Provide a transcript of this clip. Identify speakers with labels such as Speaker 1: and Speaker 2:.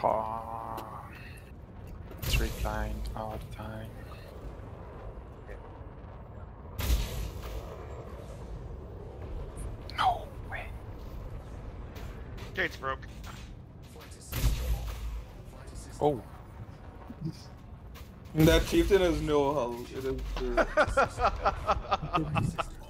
Speaker 1: Oh, it's replaying all the time. No way.
Speaker 2: Gates broke.
Speaker 1: Oh.
Speaker 3: That chieftain has no hull. It is true.